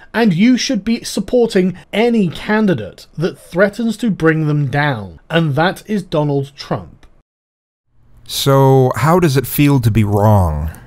and you should be supporting any candidate that threatens to bring them down, and that is Donald Trump. So, how does it feel to be wrong?